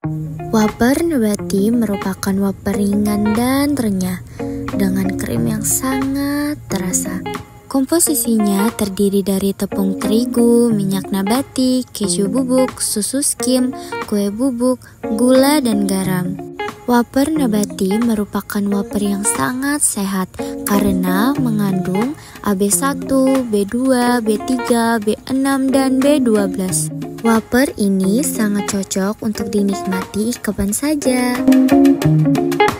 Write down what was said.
Wafer nabati merupakan wafer ringan dan renyah dengan krim yang sangat terasa. Komposisinya terdiri dari tepung terigu, minyak nabati, keju bubuk, susu skim, kue bubuk, gula, dan garam. Wafer nabati merupakan wafer yang sangat sehat karena mengandung AB1, B2, B3, B6, dan B12. Wafer ini sangat cocok untuk dinikmati kapan saja.